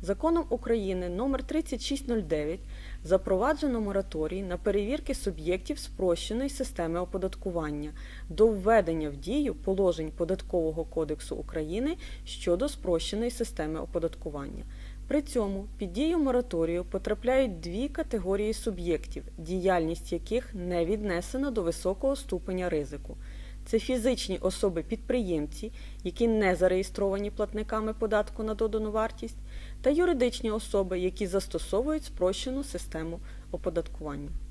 Законом України номер 3609 запроваджено мораторій на перевірки суб'єктів спрощеної системи оподаткування до введення в дію положень Податкового кодексу України щодо спрощеної системи оподаткування. При цьому під дію мораторію потрапляють дві категорії суб'єктів, діяльність яких не віднесена до високого ступеня ризику. Це фізичні особи-підприємці, які не зареєстровані платниками податку на додану вартість, та юридичні особи, які застосовують спрощену систему оподаткування.